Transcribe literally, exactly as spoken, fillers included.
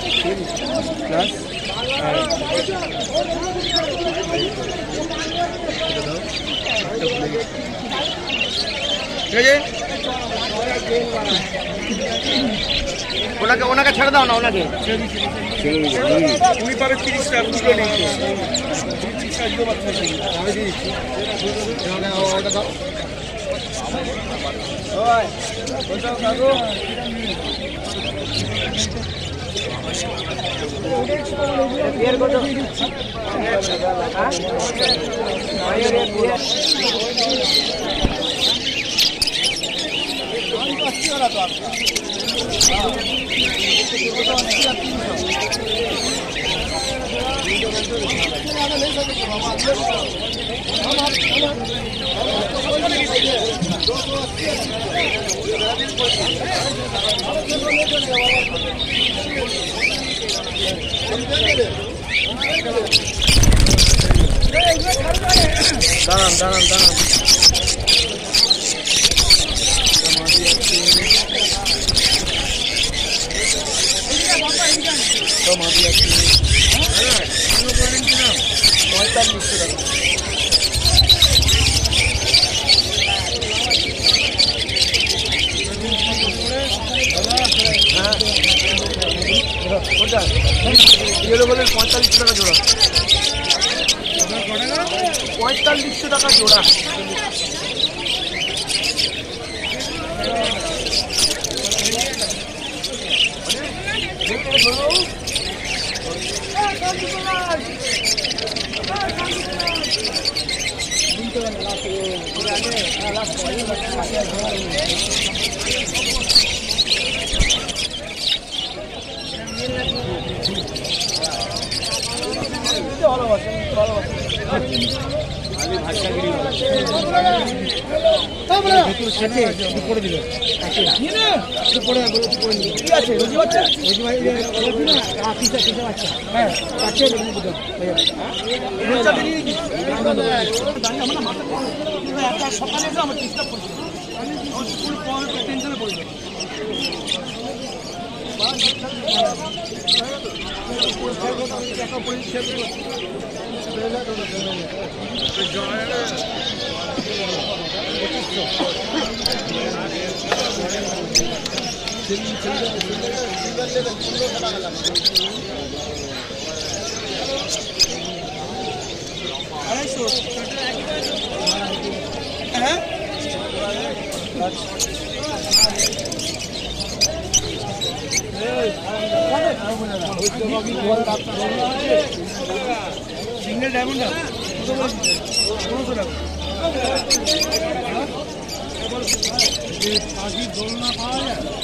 plus ঠিক আছে ওনাকে ওনাকে ছেড়ে দাও না ওনাকে উনি পারে তিরিশটা কিলো নিতে আমি দিচ্ছি ওটা দাও দাঁড়ান দাঁড়ান দাঁড়ান পঁয়তাল্লিশশো টাকা হ্যাঁ বলে পঁয়তাল্লিশশো টাকা জোড়া পঁয়তাল্লিশশো টাকা জোড়া করে দিল সকালে আমার ডিস্টার্ব করছে টেনশনে পড়বে আড়াইশো হ্যাঁ সিঙ্গেল ডায়মন্ড পনেরোশো টাকা পাখি দোলনা পাওয়া যায়